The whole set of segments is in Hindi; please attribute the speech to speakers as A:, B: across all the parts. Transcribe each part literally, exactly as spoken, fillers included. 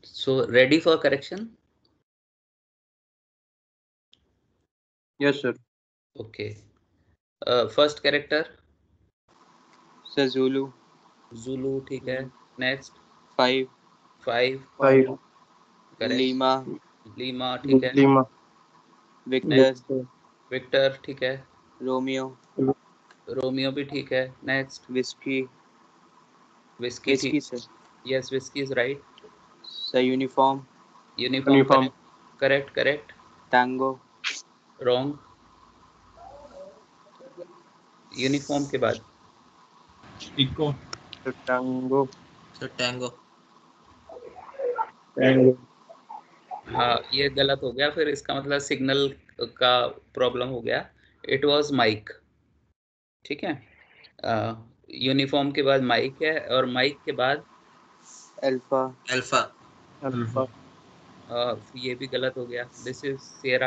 A: So ready for correction?
B: Yes, sir.
A: Okay. Uh, first character?
B: Sir, Zulu.
A: Zulu, ठीक है. Next?
B: Five.
A: Five.
C: Five.
A: Correct.
B: Lima.
A: Lima, ठीक है.
C: Lima.
B: Victor.
A: Next? Victor, ठीक है.
B: Romeo.
A: रोमियो भी ठीक है. Next?
B: Whiskey.
A: Whiskey,
B: Whiskey,
A: ठीक.
B: sir.
A: Yes, whiskey is right.
B: Sir, uniform.
A: Uniform,
C: Uniform.
A: correct. Correct, correct.
B: Tango.
A: Wrong. Uniform के बाद
C: Eco. Tango.
B: Sir, Tango.
C: Tango.
A: हाँ, ये गलत हो गया. फिर इसका मतलब सिग्नल का प्रॉब्लम हो गया. It was Mike. ठीक है. यूनिफॉर्म के बाद माइक है और माइक के बाद
B: Alpha.
D: अल्फा.
C: Alpha.
A: uh, ये भी गलत हो गया. This is Sierra.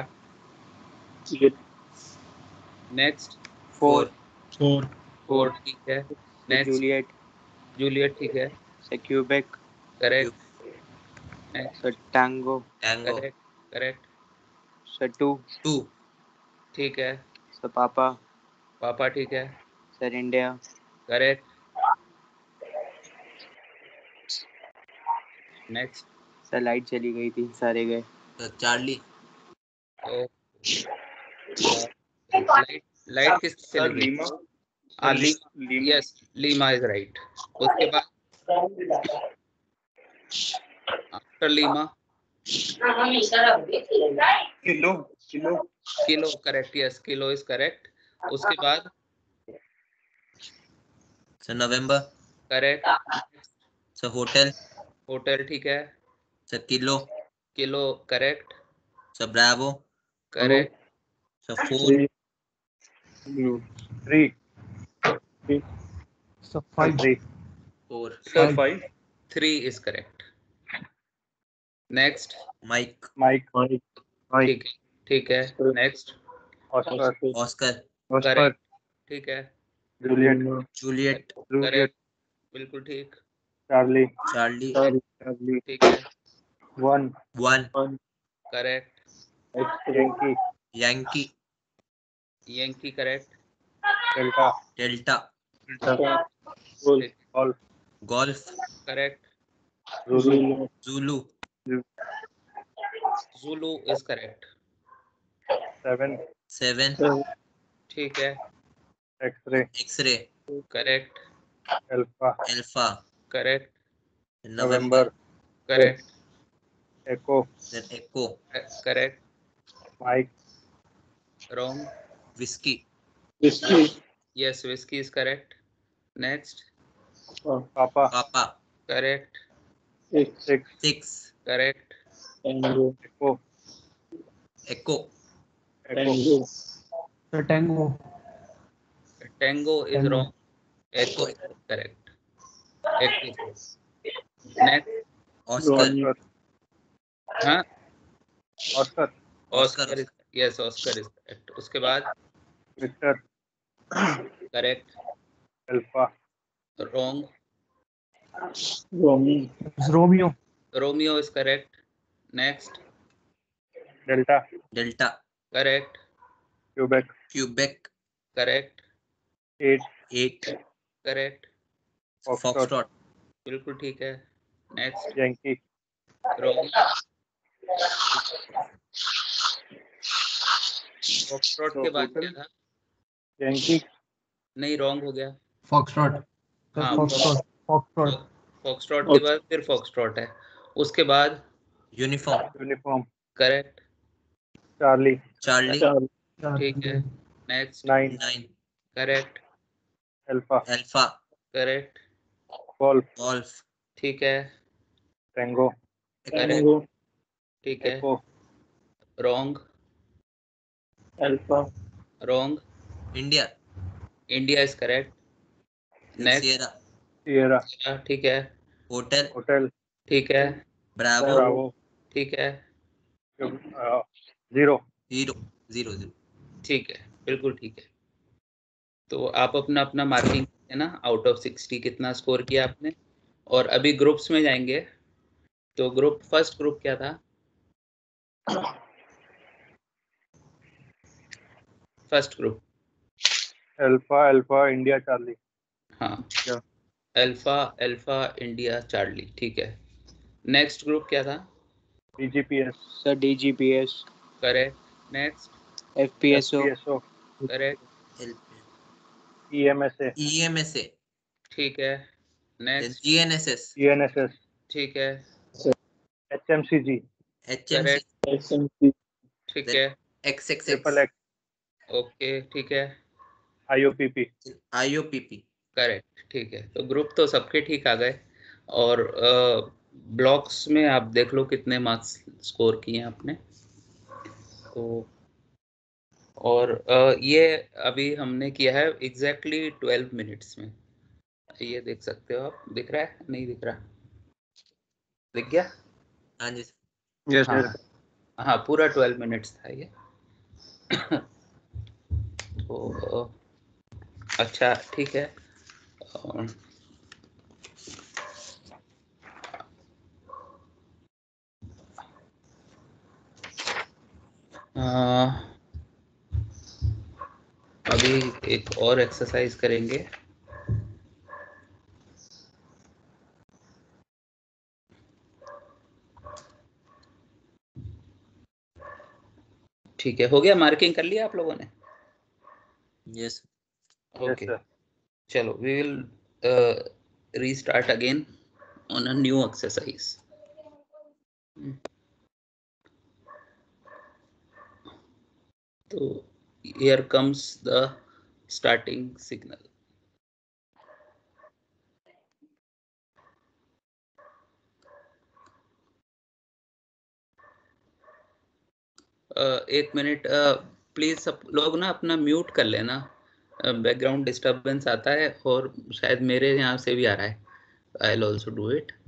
A: Next?
B: Four.
C: Four.
A: Four, ठीक है. नेक्स्ट?
B: Juliet.
A: जूलियट, ठीक है.
B: Sir, Quebec.
A: Correct. Next?
B: Sir, Tango.
D: Tango.
A: Correct, correct.
B: Sir, two.
D: Two.
A: ठीक है.
B: Sir, Papa.
A: पापा, ठीक है.
B: Sir, India.
A: Correct. Next?
B: Sir, light चली गई थी, सारे गए.
D: चार्ली.
A: लाइट लाइट किस चली गई? हाँ, Lima. Yes, Lima is right. उसके बाद after Lima
C: Kilo. Kilo.
A: Kilo, correct. Yes, Kilo is correct. उसके बाद
D: sir November.
A: Correct.
D: Sir Hotel.
A: Hotel, ठीक है.
D: Sir Kilo.
A: Kilo, correct.
D: Sir Bravo.
A: Correct.
D: Sir four.
C: Three. Three.
E: So five.
C: Three.
D: Four.
C: Sir, five.
A: Three is correct. Next?
D: Mike.
C: Mike. Mike.
A: ठीक है, ठीक है. नेक्स्ट?
C: Oscar.
D: ऑस्कर.
C: Oscar.
A: करेक्ट, ठीक है.
C: Juliet.
D: जूलियट.
C: Juliet.
A: करेक्ट, बिल्कुल ठीक.
C: Charlie.
D: चार्ली.
C: Charlie.
A: ठीक है.
C: One.
D: One.
C: One.
A: Correct.
C: Yankee.
D: Yankee.
A: Yankee, correct.
C: Delta.
D: Delta.
C: Golf. Golf.
D: Golf.
A: Correct.
C: Zulu.
D: Zulu.
A: Zulu is correct.
C: Seven.
D: Seven.
A: ठीक है.
C: X-ray.
D: X-ray.
A: Correct.
C: Alpha.
D: Alpha.
A: Correct.
D: November.
A: Correct.
C: Echo.
D: Then Echo.
A: Correct.
C: Mike.
A: Wrong.
D: Whiskey.
C: Whiskey.
A: Yes, Whiskey is correct. Next?
C: Papa.
D: Papa.
A: Correct.
C: Six. Six.
D: Six.
A: Correct.
C: Tango. Echo.
D: एको.
C: Echo.
E: So Tango.
A: Tango is
E: Tango.
A: Wrong. Echo correct. Echo. Next?
D: Oscar.
A: हाँ,
C: Oscar.
A: Oscar. Yes, Oscar is correct. उसके बाद
C: Victor.
A: Correct.
C: Alpha.
A: Wrong.
C: Romy.
E: It's Romeo.
A: Romeo is correct. Next?
C: Delta.
D: Delta.
A: Correct.
C: Quebec.
D: Quebec.
A: Correct.
C: Eight.
D: Eight.
A: Correct.
C: Foxtrot.
D: Foxtrot.
A: बिल्कुल ठीक है. नेक्स्ट?
C: Yankee.
A: रॉन्ग. फॉक्सट्रॉट के बाद क्या था?
C: Yankee.
A: नहीं, रॉन्ग हो गया.
E: Foxtrot. So
A: हाँ,
E: Foxtrot. Foxtrot.
A: फॉक्सट्रॉट के बाद फिर फॉक्सट्रॉट है. उसके बाद
D: Uniform.
C: Uniform.
A: Correct.
C: Charlie.
D: Charlie.
A: ठीक है. Next?
C: Nine.
D: Nine.
A: Correct.
C: Alpha.
D: Alpha.
A: Correct.
C: Golf.
D: Golf.
A: ठीक है.
C: Tango.
A: करेक्ट. ठीक है.
C: Echo.
A: Wrong.
C: Alpha.
A: Wrong.
D: India.
A: India is correct. Next?
D: Sierra.
C: Sierra.
A: ठीक है.
D: होटल.
C: Hotel.
A: ठीक है.
D: ब्रावो.
C: Bravo.
A: ठीक है.
C: Uh, Zero.
D: Zero. Zero zero.
A: ठीक है, बिल्कुल ठीक है. तो आप अपना अपना मार्किंग है ना, आउट ऑफ सिक्सटी कितना स्कोर किया आपने. और अभी ग्रुप्स में जाएंगे. तो ग्रुप फर्स्ट ग्रुप क्या था? First group
C: Alpha Alpha India Charlie.
A: हाँ,
B: Yeah.
A: Alpha Alpha India Charlie, ठीक है। नेक्स्ट ग्रुप क्या था?
C: DGPS.
B: Sir, D G P S.
A: Correct. Next
B: F P S O.
C: FPSO.
A: Correct,
C: EMSA.
D: EMSA,
A: ठीक है। Next
D: GNSS,
C: ENSS.
A: ठीक है।
C: एचएमसीजी।
D: एचएमसी,
A: करेक्ट, ठीक
D: देन
A: है।
D: XXX,
C: triple X.
A: ओके, ठीक है।
C: आईओपीपी।
D: आईओपीपी।
A: करेक्ट, ठीक है। तो ग्रुप तो सबके ठीक आ गए। और ब्लॉक्स में आप देख लो कितने मार्क्स स्कोर किए हैं आपने। तो और अ, ये अभी हमने किया है एग्जैक्टली ट्वेल्व मिनट्स में। ये देख सकते हो आप, दिख रहा है नहीं दिख रहा? दिख गया?
D: हाँ जी।
B: Yes,
A: हाँ
B: sir.
A: हाँ, पूरा ट्वेल्व मिनट्स था ये। तो अच्छा, ठीक है। और अ, अभी एक और एक्सरसाइज करेंगे। ठीक है, हो गया? मार्किंग कर लिया आप लोगों ने?
D: यस।
C: Yes
A: okay,
C: sir.
A: चलो we will restart again on a new exercise. तो here comes the starting signal. uh, एक मिनट प्लीज, सब लोग ना अपना म्यूट कर लेना। बैकग्राउंड डिस्टरबेंस आता है और शायद मेरे यहाँ से भी आ रहा है। I will also do it.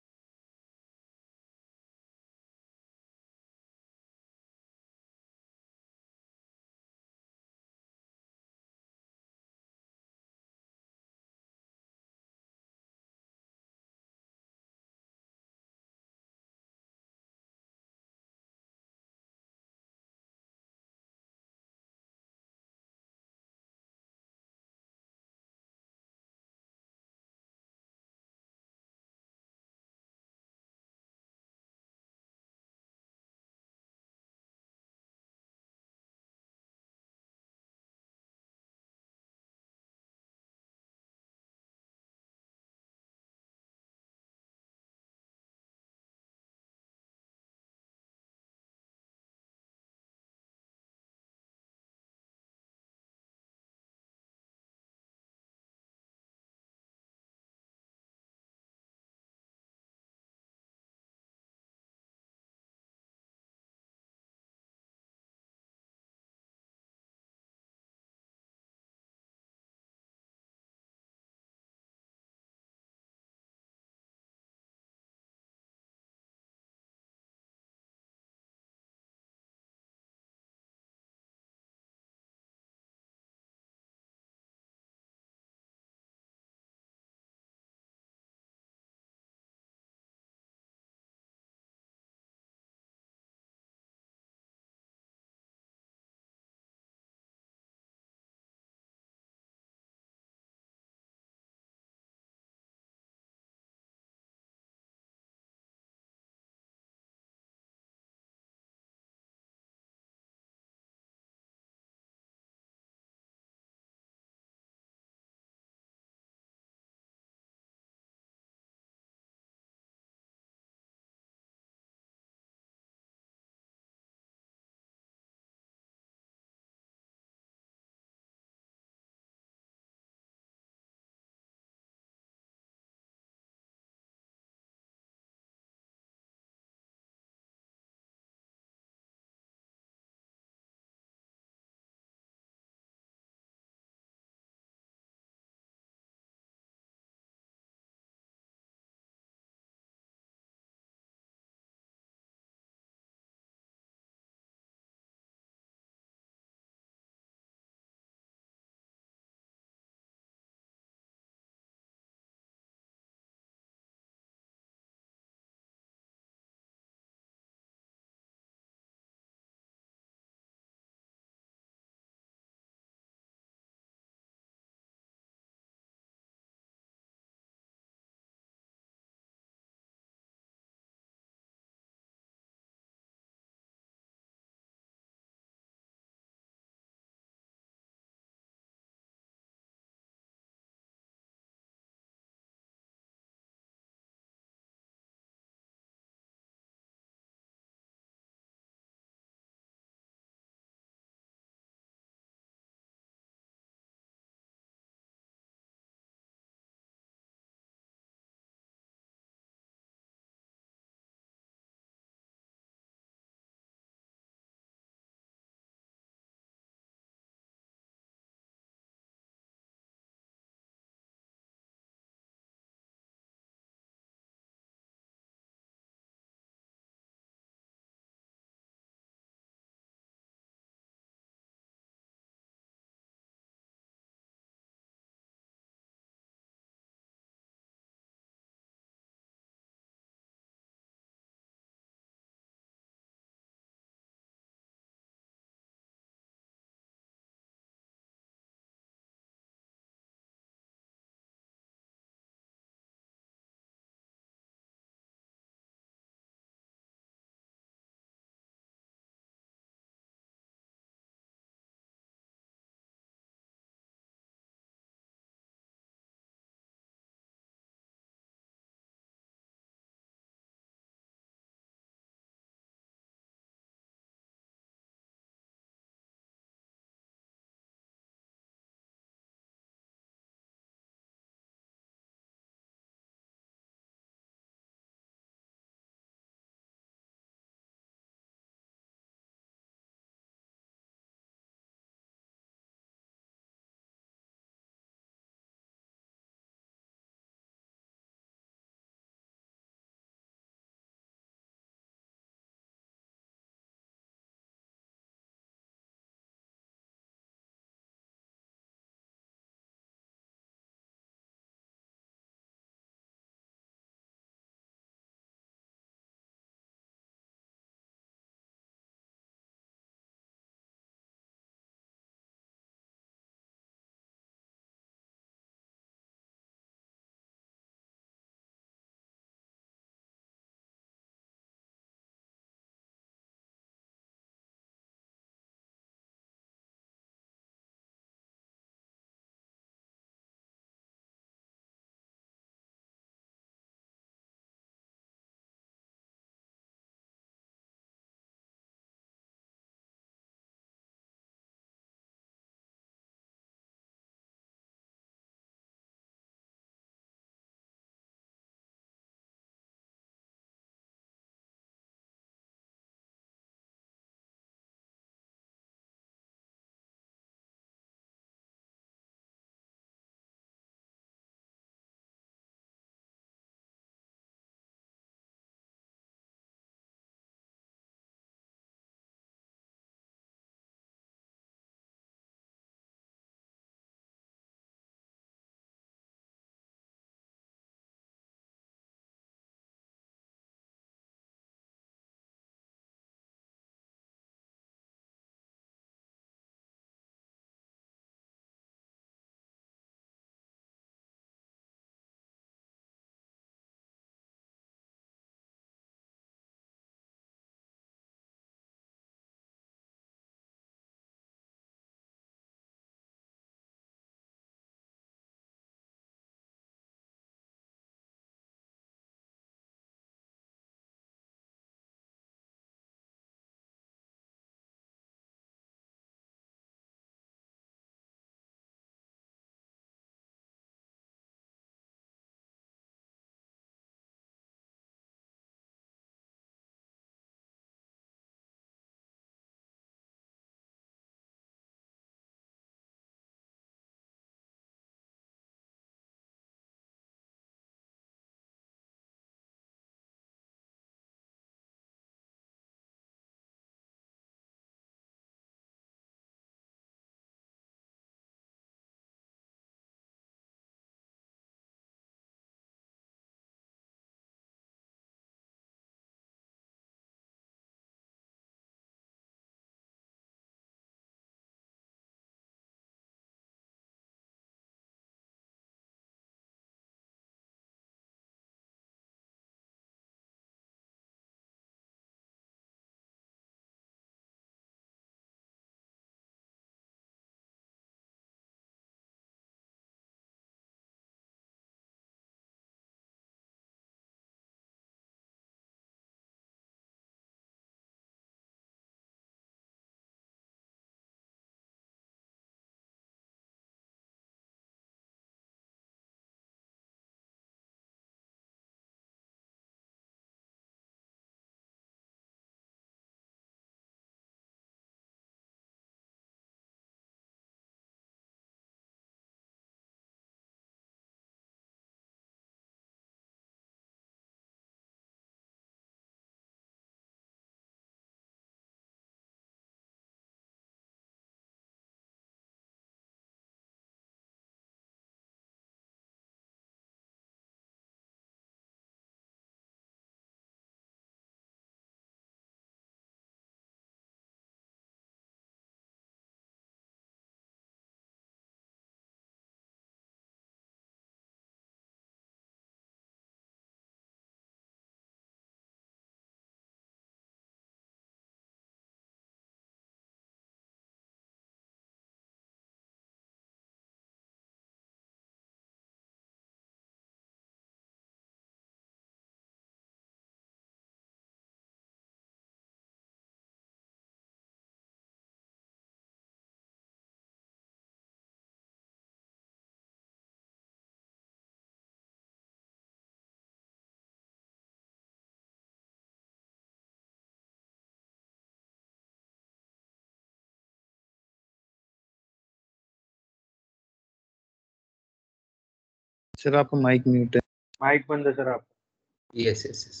F: Sir आपका माइक म्यूट है।
C: माइक बंद है सर आप।
A: यस यस यस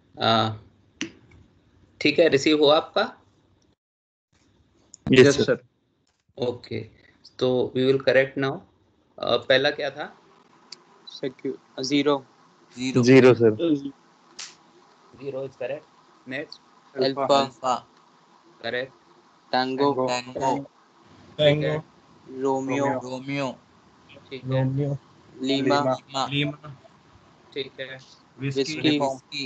A: ठीक है, रिसीव हुआ आपका?
F: Yes sir.
A: ओके, तो वी विल करेक्ट नाउ। पहला क्या था?
B: Secu- zero.
D: Zero.
F: Zero sir.
A: Zero is correct. Next,
C: Alpha
B: Alpha.
D: Alpha.
A: Correct.
B: Tango.
C: Tango.
D: Tango.
A: ठीक है,
B: Romeo.
C: Romeo.
D: Romeo.
A: ठीक है,
E: Romeo,
B: Lima.
C: Lima.
D: Lima.
E: Lima,
A: ठीक है।
E: Whiskey,
B: Whiskey.
D: Whiskey.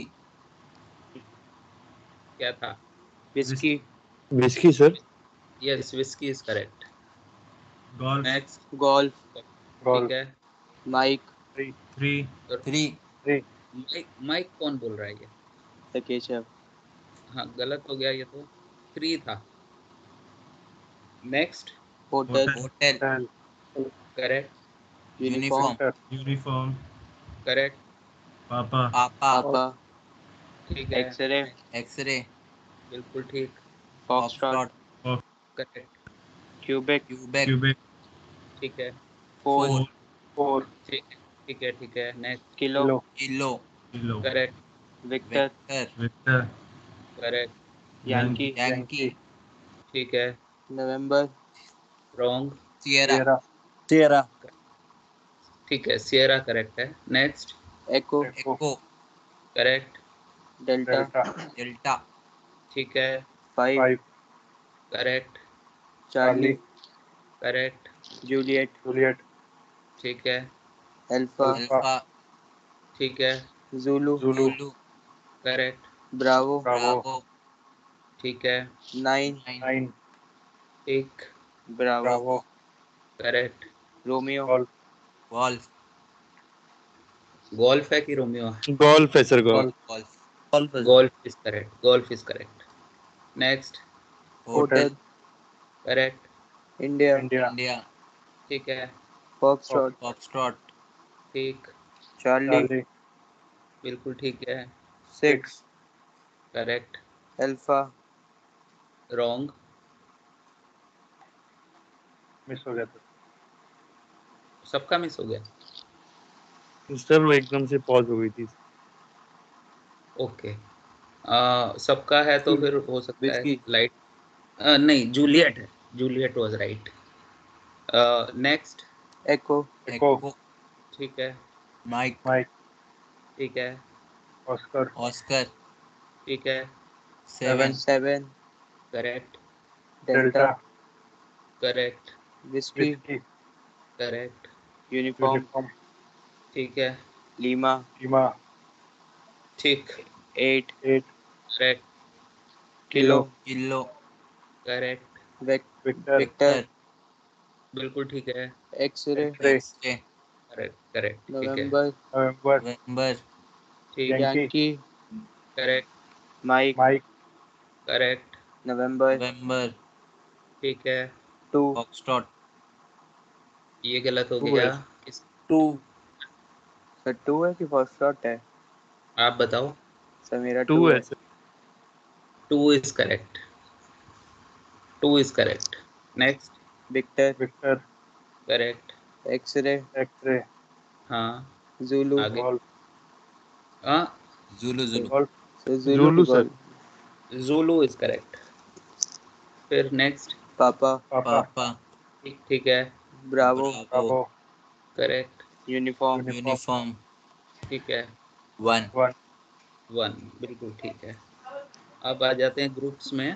A: क्या था?
B: Whiskey.
F: Whiskey sir.
A: Yes, Whiskey is correct.
E: Golf,
A: next,
B: Golf.
C: Golf.
A: ठीक है।
B: Mike.
C: Three.
E: Three,
D: Three.
C: Three.
A: Mike Mike कौन बोल रहा है ये?
B: The Keshav.
A: हाँ, गलत हो गया ये तो। थ्री था। Next,
B: Hotel.
D: Hotel.
C: Hotel.
A: Correct
B: Uniform.
C: Center.
E: Uniform,
A: correct,
E: Papa,
D: Papa.
B: Papa.
A: ठीक है,
B: X-ray.
D: X-ray.
A: बिल्कुल ठीक,
B: Foxtrot.
A: Correct,
B: Quebec.
D: Quebec.
E: Quebec,
A: ठीक है,
B: Four.
D: Four.
C: Four.
A: ठीक है, ठीक है, ठीक है। Next,
B: Kilo.
C: Kilo.
D: Kilo.
E: Kilo,
A: correct,
B: Victor.
D: Victor.
E: Victor,
A: correct,
B: Yankee.
D: Yankee.
A: ठीक है,
B: November.
A: Wrong,
D: Sierra.
C: Sierra.
B: Sierra.
A: ठीक है, सियरा करेक्ट है। Next,
B: Echo.
C: Echo.
D: Echo.
A: Correct,
B: Delta.
C: Delta.
D: Delta.
A: ठीक है,
B: Five.
C: Five.
A: Correct,
B: Charlie.
A: Correct,
B: Juliet.
C: Juliet.
A: ठीक है,
B: Alpha.
C: Alpha.
D: Alpha.
A: ठीक है,
B: Zulu.
C: Zulu.
D: Zulu.
A: Correct,
B: Bravo.
C: Bravo.
D: Bravo.
A: ठीक है,
B: Nine.
D: Nine.
C: Nine.
A: एक,
B: Bravo.
C: Bravo.
A: Correct.
B: Romeo.
C: Golf.
D: Golf.
A: Golf है कि रोमियो है?
F: गोल्फ है sir. Golf.
C: Golf.
D: Golf.
A: Golf is correct, Golf is correct. Next,
B: Hotel.
A: Correct,
B: India.
C: India.
D: India.
A: ठीक है,
B: Foxtrot.
D: Foxtrot.
A: ठीक,
B: Charlie.
C: Charlie.
A: बिल्कुल ठीक है,
B: Six.
A: Correct,
B: Alpha.
A: Wrong,
C: miss हो गया था।
A: सबका मिस हो गया।
F: सर वो एकदम से पॉज हो गई थी।
A: ओके, आ, सबका है तो फिर हो सकता है
B: Whiskey.
A: लाइट। नहीं, जूलियट है, Juliet was right. Next,
B: Echo.
C: Echo.
D: Echo.
A: ठीक है,
D: Mike.
C: Mike.
A: ठीक है,
C: Oscar.
D: Oscar.
A: ठीक है,
D: Seven.
B: Seven.
A: Correct,
B: Delta.
C: Delta.
A: Correct,
B: Whiskey.
C: Whiskey.
A: Correct,
B: Uniform.
C: Uniform.
A: ठीक है,
B: Lima.
C: Lima.
A: ठीक,
B: Eight.
C: Eight.
A: Correct,
B: Kilo.
D: Kilo.
A: Correct,
B: Vic-
C: Victor.
B: Victor.
A: बिल्कुल ठीक है,
B: X-ray.
C: X-ray.
D: X-ray.
A: Correct, correct, ठीक है,
B: November.
C: November.
D: November.
A: ठीक,
C: Yankee.
B: Yankee.
A: Correct,
B: Mike.
C: Mike.
A: Correct,
B: November.
D: November.
A: ठीक है,
B: Two.
D: Foxtrot.
A: ये गलत हो
C: Two
A: गया।
C: है।
A: किस,
B: Two. सर टू है कि फॉक्सट्रॉट है?
A: आप बताओ।
B: सर मेरा
F: टू
B: टू
F: है
B: है।
F: Sir.
A: Two is correct, two is correct. Next,
B: Victor.
C: Victor.
A: Correct,
B: X-ray.
C: X-ray.
A: हाँ,
B: जुलू।
A: आगे,
C: Golf.
A: हाँ,
D: Zulu. Zulu.
C: Golf.
B: Sir Zulu
F: Zulu
B: की
F: sir.
B: Ball.
A: Zulu is correct. फिर नेक्स्ट,
B: पापा।
C: Papa.
D: Papa.
A: ठीक, ठीक है,
B: Bravo.
C: Bravo.
A: Correct,
B: Uniform.
C: Uniform.
D: Uniform.
A: ठीक है,
D: One.
C: One.
A: वन, बिल्कुल ठीक है। अब आ जाते हैं ग्रुप्स में।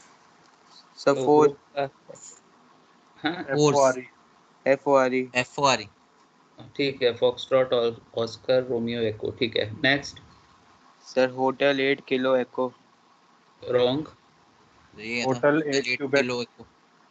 B: सर
A: तो
B: फोर।
A: ग्रुप का, हाँ,
D: Force.
C: F O R E.
B: F O R E.
D: F O R E.
A: ठीक है, फॉक्सट्रॉट और ऑस्कर रोमियो एको, ठीक है। Next,
B: sir Hotel eight Kilo Echo.
A: Wrong,
D: ये था
C: Hotel
D: Hotel
C: eight
D: eight
C: Quebec.
D: Kilo Echo.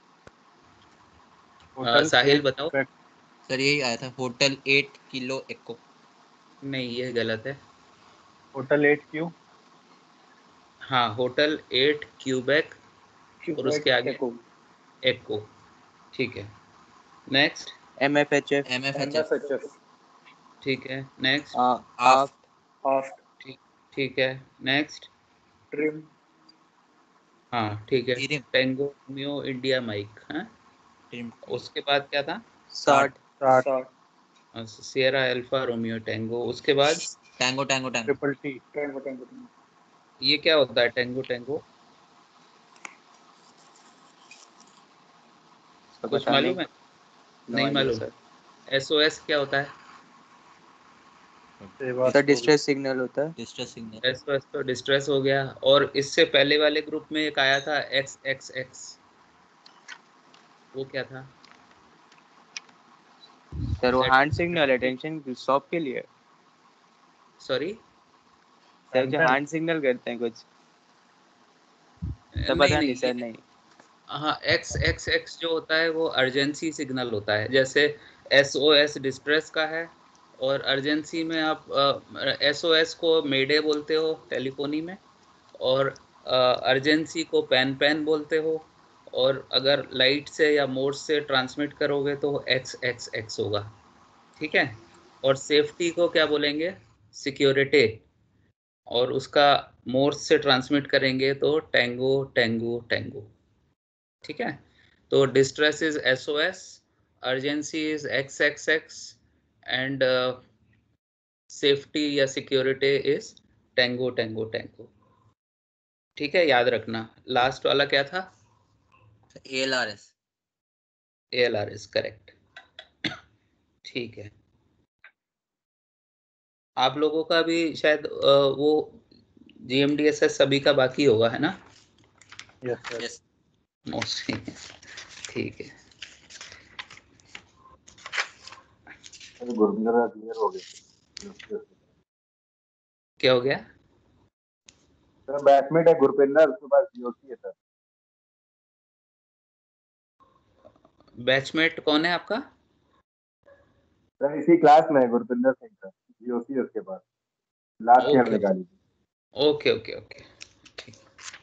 C: Hotel
A: Sahil
C: eight
A: बताओ।
C: Quebec.
D: सर यही आया था होटल एट किलो Echo.
A: नहीं, ये गलत है।
C: Hotel eight Q.
A: हाँ, होटल एट क्यूबेक और उसके आगे
B: एको।
A: एको, ठीक है। Next,
B: M F H F.
D: M F H F.
A: ठीक है। Next,
B: aft.
C: Aft.
A: ठीक, ठीक है। Next,
C: Trim.
A: हाँ, ठीक है।
D: Trim.
A: Tango Romeo India Mike, हाँ।
D: Trim.
A: उसके बाद क्या था?
B: साठ।
C: Start.
A: Sierra Alpha Romeo Tango, उसके बाद
D: Tango Tango Tango
B: triple T
C: Tango Tango Tango.
A: ये क्या होता है टेंगो टेंगो?
B: तो
A: कुछ
B: पता नहीं।
A: मालूम है?
B: नो
A: नहीं
B: आइडिया
A: मालूम।
B: सर।
A: एसओएस क्या होता है?
B: सर डिस्ट्रेस सिग्नल होता है।
D: Distress signal.
A: एसओएस तो डिस्ट्रेस हो गया, और इससे पहले वाले ग्रुप में एक आया था एक्स एक्स एक्स, वो क्या था?
B: सर वो
A: That-
B: hand signal attention stop के लिए।
A: सॉरी,
B: सर जो हैंड सिग्नल करते हैं कुछ। सर
A: नहीं
B: पता नहीं
A: नहीं
B: सर
A: ये,
B: नहीं।
A: हाँ एक्स एक्स एक्स जो होता है वो अर्जेंसी सिग्नल होता है, जैसे एसओएस डिस्ट्रेस का है, और अर्जेंसी में आप एसओएस को मेडे बोलते हो टेलीफोनी में, और अर्जेंसी को पैन पैन बोलते हो, और अगर लाइट से या मोर्स से ट्रांसमिट करोगे तो एक्स एक्स एक्स होगा, ठीक है। और सेफ्टी को क्या बोलेंगे? सिक्योरिटी, और उसका मोर्स से ट्रांसमिट करेंगे तो टेंगो टेंगो टेंगो, ठीक है। तो distress is SOS, urgency is X X X, and safety या security is Tango Tango Tango, ठीक है, याद रखना। लास्ट वाला क्या था?
D: A L R S.
A: A L R is correct, ठीक है। आप लोगों का भी शायद अ, वो G M D S S सभी का बाकी होगा, है ना?
C: Yes sir.
D: यस।
A: मोस्टली, ठीक है।
C: गुरबिंदर क्लियर हो गया।
A: क्या हो गया?
C: सर बैचमेट है गुरपिंदर, उसके पास जीओसी है सर।
A: बैचमेट कौन है आपका?
C: सर इसी क्लास में है गुरपिंदर सिंह सर, जीओसी है उसके पास, लास्ट ईयर
A: ओके
C: निकाली थी।
A: ओके ओके ओके, ठीक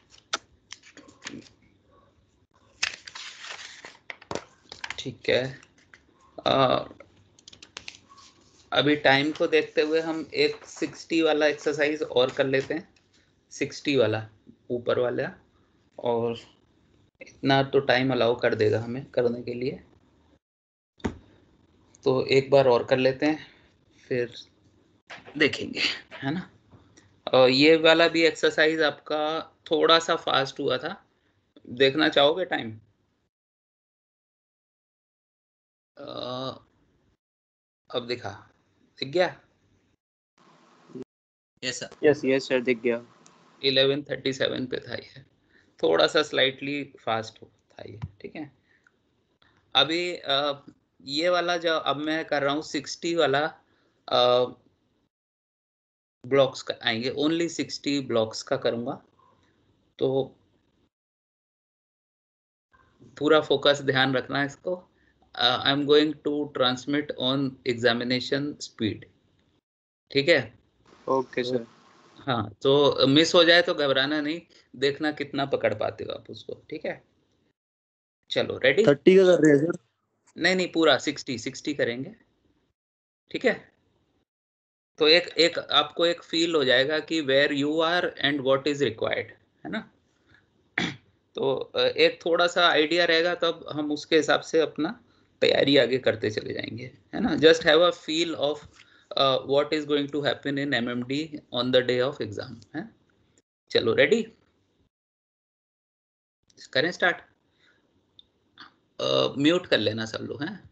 A: ठीक है। अ, अभी टाइम को देखते हुए हम एक सिक्सटी वाला एक्सरसाइज और कर लेते हैं, सिक्सटी वाला ऊपर वाला, और इतना तो टाइम अलाउ कर देगा हमें करने के लिए, तो एक बार और कर लेते हैं फिर देखेंगे, है ना। और ये वाला भी एक्सरसाइज आपका थोड़ा सा फास्ट हुआ था, देखना चाहोगे टाइम? अब दिखा, दिख गया?
D: Yes sir.
B: Yes yes sir दिख गया।
A: इलेवन थर्टी सेवन पे था ये, थोड़ा सा स्लाइटली फास्ट था ये, ठीक है। अभी अ, ये वाला जो अब मैं कर रहा हूँ सिक्सटी वाला ब्लॉक्स का आएंगे, ओनली सिक्सटी ब्लॉक्स का करूँगा, तो पूरा फोकस ध्यान रखना है इसको। I am going to transmit on examination speed, ठीक है।
B: ओके
A: तो
B: सर।
A: हाँ, तो मिस हो जाए तो घबराना नहीं, देखना कितना पकड़ पाते हो आप उसको, ठीक है। चलो रेडी?
F: थर्टी का कर रहे हैं सर।
A: नहीं नहीं, पूरा सिक्सटी सिक्सटी करेंगे, ठीक है। तो एक एक आपको एक फील हो जाएगा कि where you are and what is required, है ना। तो अ, एक थोड़ा सा आइडिया रहेगा, तब हम उसके हिसाब से अपना तैयारी आगे करते चले जाएंगे, है ना। Just have a feel of what is going to happen in M M D on the day of exam, है। चलो रेडी, करें स्टार्ट। म्यूट कर लेना सब लोग, हैं।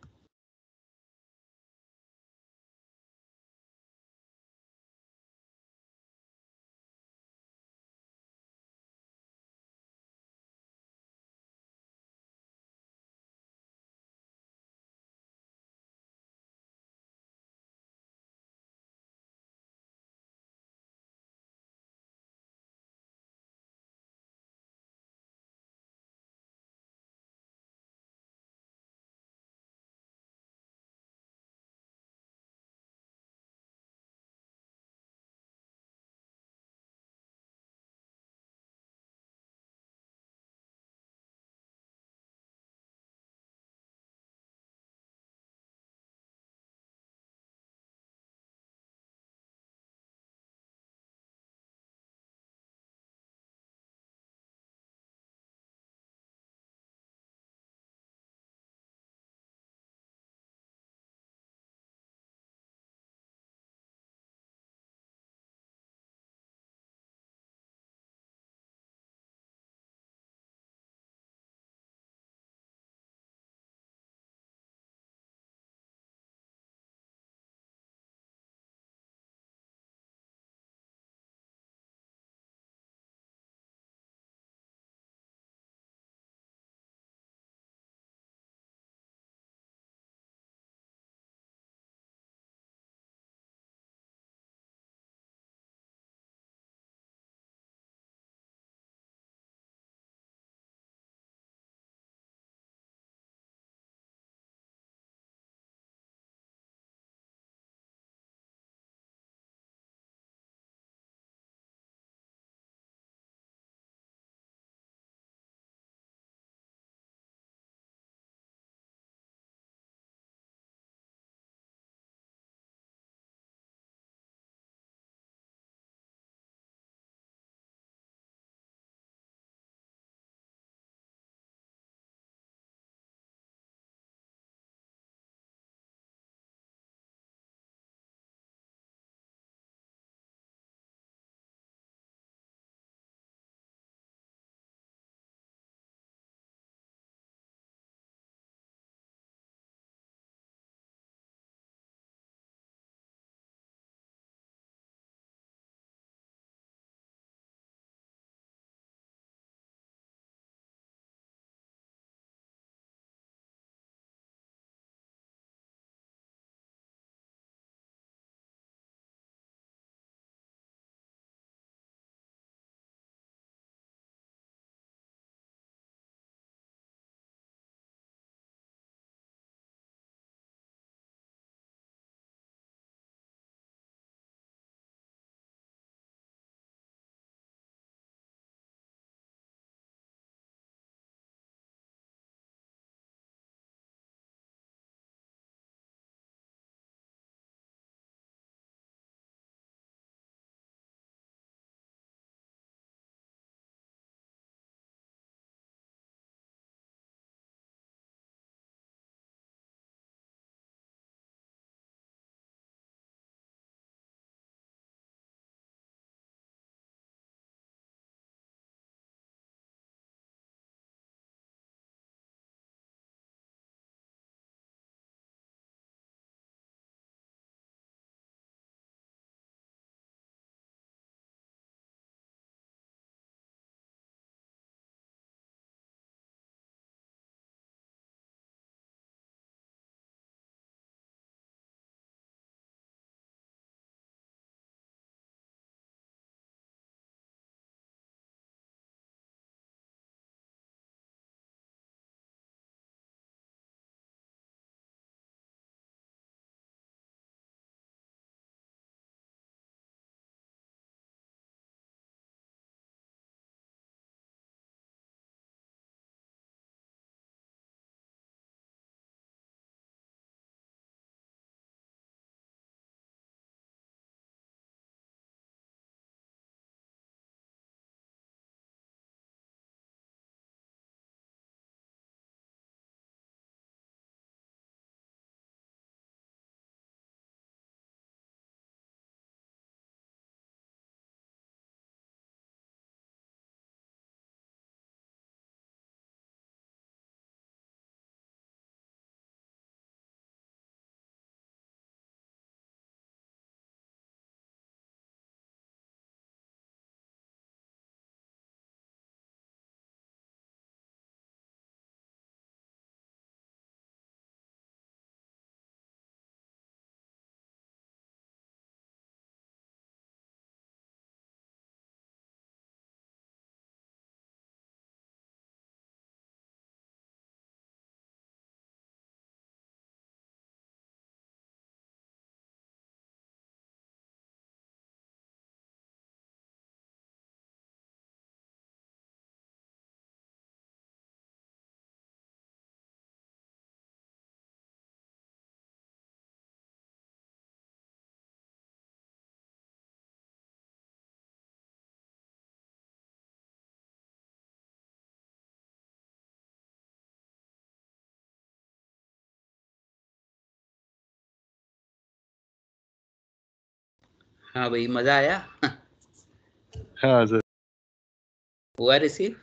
A: हाँ भाई, मजा आया।
F: हाँ सर।
A: हुआ रिसीव?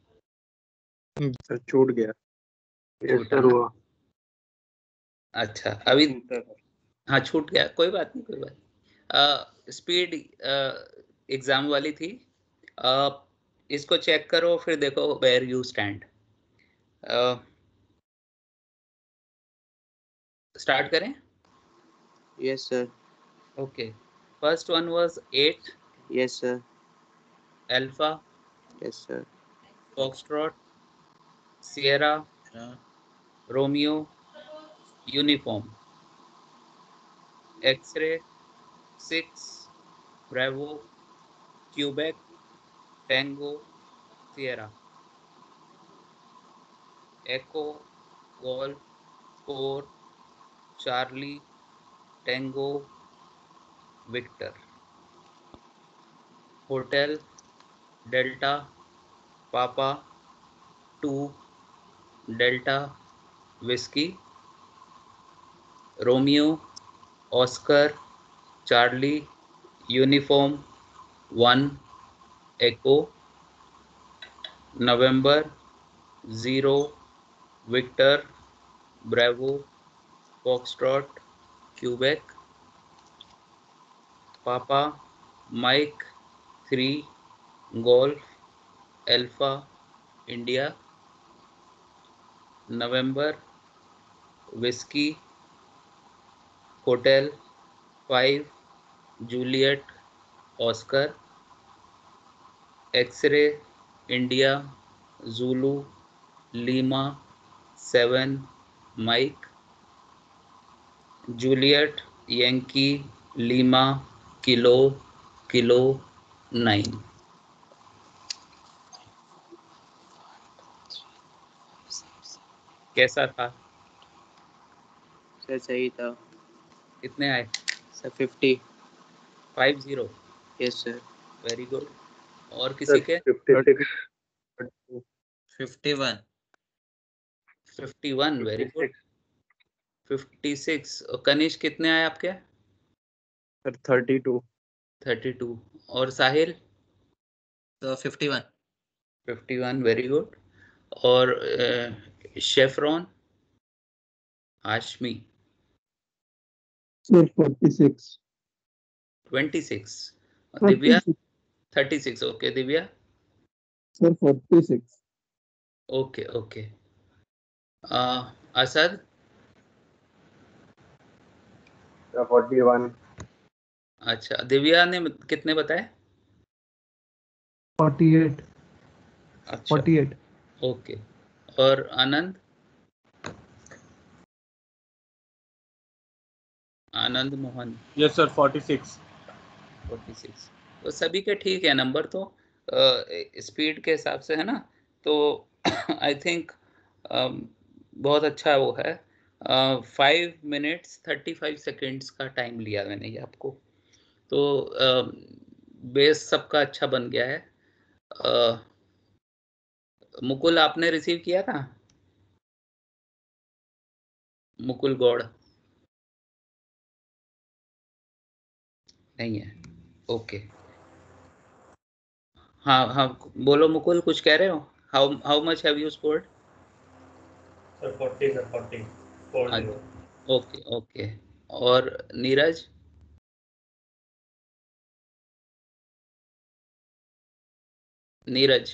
F: सर छूट गया। यस
A: छूटा
F: सर
A: ना?
F: हुआ।
A: अच्छा, अभी हाँ छूट गया, कोई बात नहीं, कोई बात नहीं। स्पीड एग्जाम वाली थी। uh, इसको चेक करो, फिर देखो वेयर यू स्टैंड। स्टार्ट करें?
D: Yes, sir.
A: Okay, first one was eight
D: Yes, sir.
A: Alpha
D: Yes, sir.
A: Foxtrot Sierra
D: Sure.
A: Romeo Uniform X-ray six Bravo Quebec Tango Sierra Echo Golf four Charlie Tango Victor Hotel Delta Papa two Delta Whiskey Romeo Oscar Charlie Uniform one Echo November zero Victor Bravo Foxtrot Quebec Papa Mike three Golf Alpha India November Whiskey Hotel five Juliet Oscar X-ray India Zulu Lima seven Mike Juliet Yankee Lima Kilo Kilo nine. कैसा था?
D: सर सही था।
A: कितने आए?
D: Sir fifty.
A: Five zero.
D: Yes sir.
A: Very good. और किसी के?
D: Fifty one.
A: Fifty one. Very good. Fifty six. Kanishk कितने आए आपके?
F: Sir thirty two.
A: Thirty two. और साहिल?
D: तो fifty one.
A: Fifty one. Very good. और Shefron Hashmi?
G: Sir forty six.
A: Twenty six. Divya? Thirty six. Okay, Divya?
G: Sir forty six.
A: Okay okay. Asad?
C: Forty one.
A: अच्छा, दिव्या ने कितने बताए?
G: Forty eight.
A: अच्छा,
G: फोर्टी एट।
A: ओके। और Anand? Anand Mohan?
F: Yes sir forty six.
A: Forty six. तो सभी के ठीक है नंबर तो, स्पीड के हिसाब से है ना, तो आई थिंक बहुत अच्छा वो है। Five minutes thirty five seconds का टाइम लिया मैंने ये आपको, तो बेस सबका अच्छा बन गया है। uh, मुकुल आपने रिसीव किया था? मुकुल गौड़ नहीं है? ओके। हाँ हाँ, बोलो मुकुल, कुछ कह रहे हो? How how much have you scored?
E: Sir forty sir forty four zero.
A: Okay okay. और नीरज? नीरज?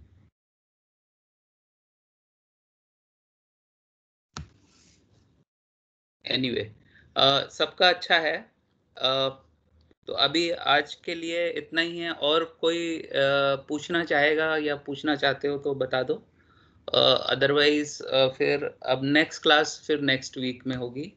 A: एनीवे, सबका अच्छा है। uh, तो अभी आज के लिए इतना ही है। और कोई uh, पूछना चाहेगा या पूछना चाहते हो तो बता दो, अदरवाइज uh, uh, फिर अब नेक्स्ट क्लास फिर नेक्स्ट वीक में होगी।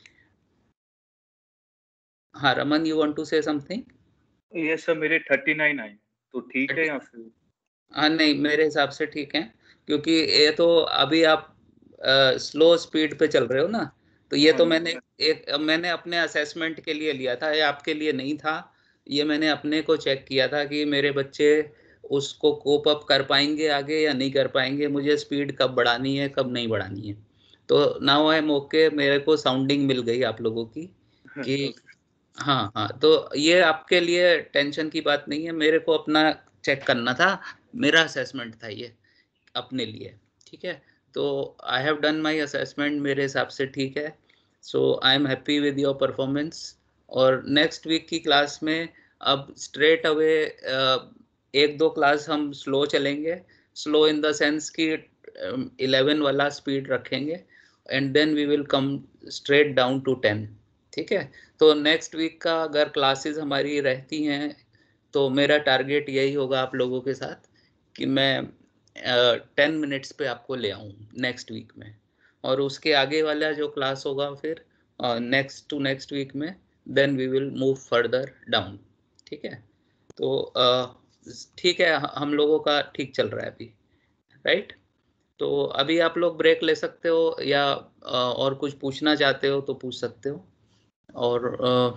A: हाँ Raman, you want to say something?
H: ये सर मेरे थर्टी नाइन आए, तो ठीक है या फिर?
A: हाँ नहीं, मेरे हिसाब से ठीक है, क्योंकि ये तो अभी आप स्लो स्पीड पे चल रहे हो ना, तो ये तो मैंने एक मैंने अपने असेसमेंट के लिए लिया था, ये आपके लिए नहीं था। ये मैंने अपने को चेक किया था कि मेरे बच्चे उसको कोप अप कर पाएंगे आगे या नहीं कर पाएंगे, मुझे स्पीड कब बढ़ानी है कब नहीं बढ़ानी है। तो नाउ आई एम ओके, मेरे को साउंडिंग मिल गई आप लोगों की कि हाँ हाँ, तो ये आपके लिए टेंशन की बात नहीं है, मेरे को अपना चेक करना था, मेरा असेसमेंट था ये अपने लिए, ठीक है। तो I have done my assessment, मेरे हिसाब से ठीक है। So I am happy with your performance. और नेक्स्ट वीक की क्लास में अब स्ट्रेट अवे एक दो क्लास हम स्लो चलेंगे, स्लो इन द सेंस कि इलेवन वाला स्पीड रखेंगे, and then we will come straight down to ten, ठीक है। तो नेक्स्ट वीक का अगर क्लासेस हमारी रहती हैं तो मेरा टारगेट यही होगा आप लोगों के साथ कि मैं टेन uh, मिनट्स पे आपको ले आऊँ नेक्स्ट वीक में, और उसके आगे वाला जो क्लास होगा फिर नेक्स्ट टू नेक्स्ट वीक में, then we will move further down, ठीक है। तो ठीक uh, है, हम लोगों का ठीक चल रहा है अभी, राइट। तो अभी आप लोग ब्रेक ले सकते हो, या uh, और कुछ पूछना चाहते हो तो पूछ सकते हो। और uh,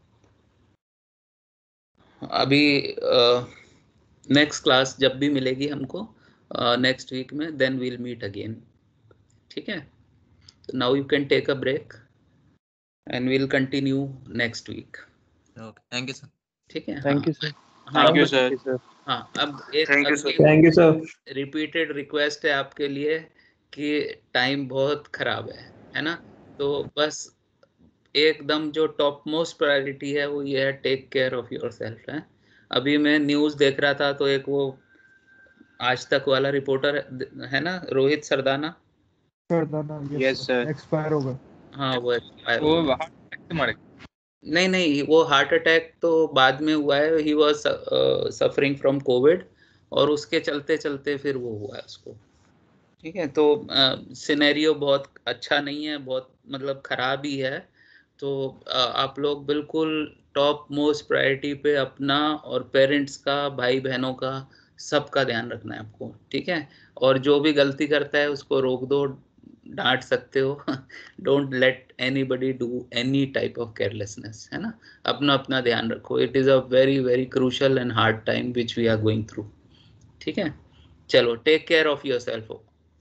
A: अभी नेक्स्ट uh, क्लास जब भी मिलेगी हमको नेक्स्ट uh, वीक में, देन वील मीट अगेन, ठीक है। तो now you can take a break and we'll continue next week.
D: Okay, thank you sir.
A: ठीक है,
F: थैंक यू सर।
A: हाँ
H: थैंक यू
A: हाँ
H: सर।
A: हाँ, अब एक
H: थैंक यू
A: अब
H: सर।
A: एक
G: thank you sir.
A: Repeated request है आपके लिए कि टाइम बहुत खराब है है ना, तो बस एकदम जो टॉप मोस्ट प्रायोरिटी है वो ये है, टेक केयर ऑफ योरसेल्फ है। अभी मैं न्यूज़ देख रहा था तो एक वो आज तक वाला रिपोर्टर है ना, Rohit Sardana,
H: yes sir.
B: Expire होगा।
A: हाँ वो एक्सपायर
H: वो
A: हो गया।
H: हार्ट अटैक से मर गए।
A: नहीं नहीं, वो हार्ट अटैक तो बाद में हुआ है, he was suffering from covid, और उसके चलते चलते फिर वो हुआ है उसको, ठीक है। तो सिनेरियो बहुत अच्छा नहीं है, बहुत मतलब खराब ही है। तो uh, आप लोग बिल्कुल टॉप मोस्ट प्रायोरिटी पे अपना और पेरेंट्स का, भाई बहनों का, सबका ध्यान रखना है आपको, ठीक है। और जो भी गलती करता है उसको रोक दो, डांट सकते हो don't let anybody do any type of carelessness, है ना। अपना अपना ध्यान रखो, it is a very very crucial and hard time which we are going through, ठीक है। चलो, take care of your self.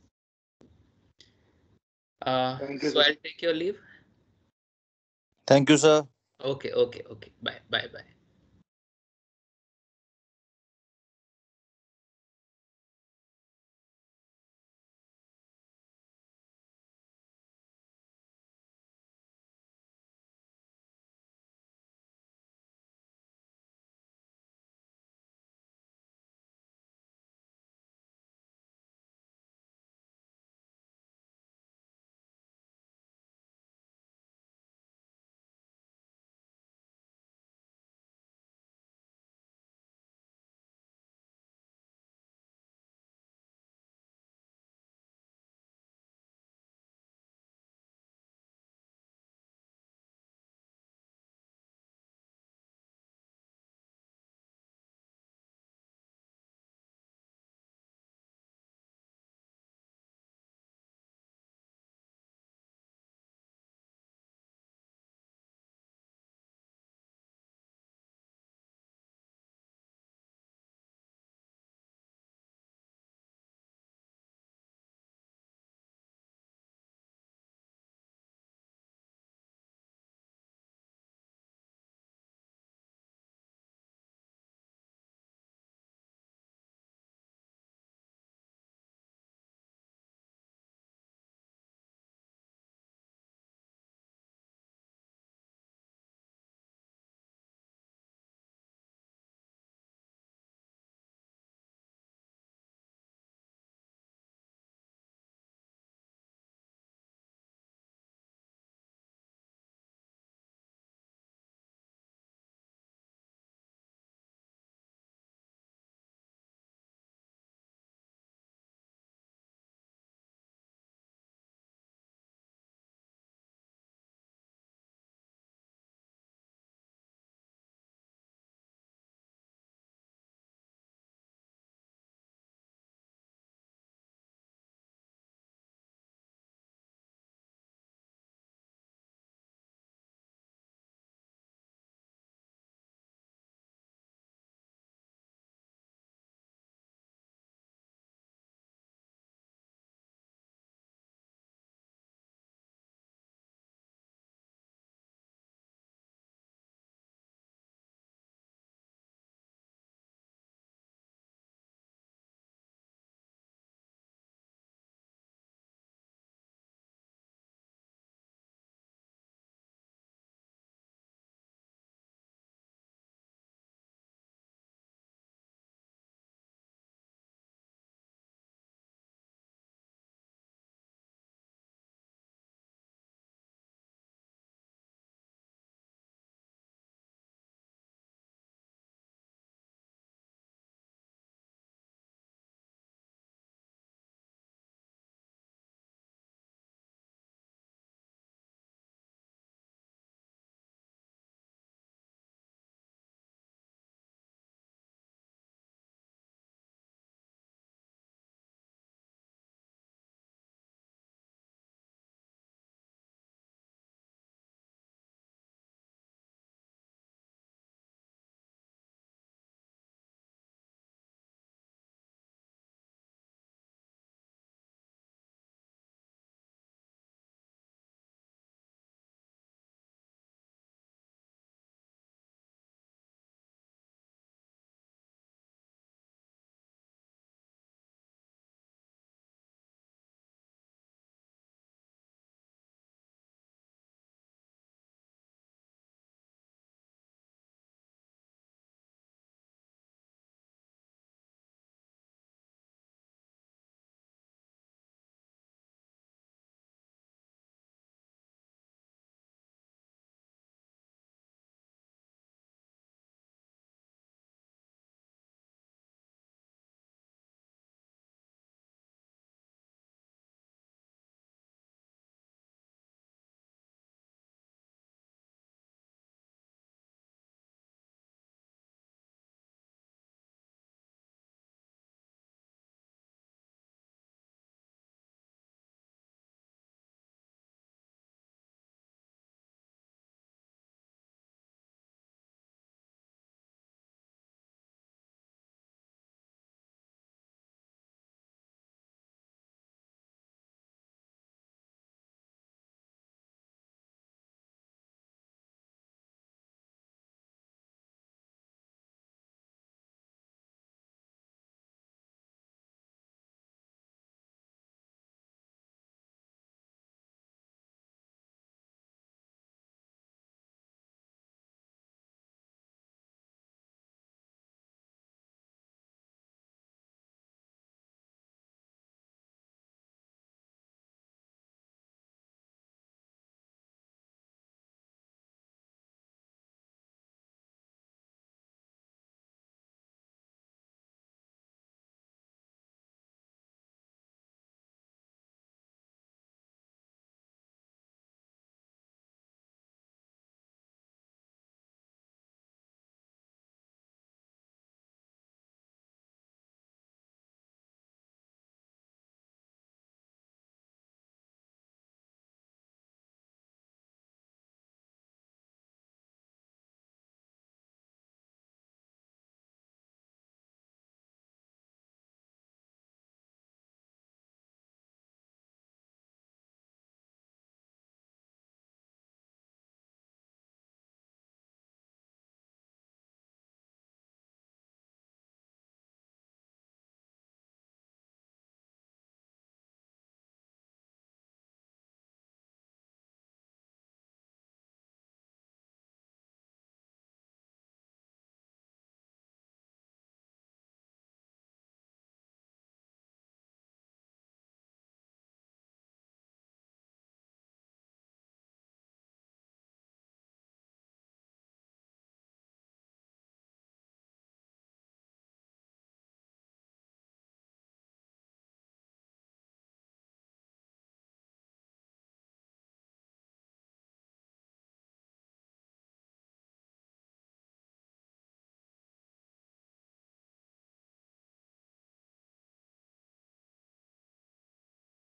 A: Uh, so I'll take your leave.
I: Thank you, sir.
A: Okay, okay, okay. Bye, bye, bye.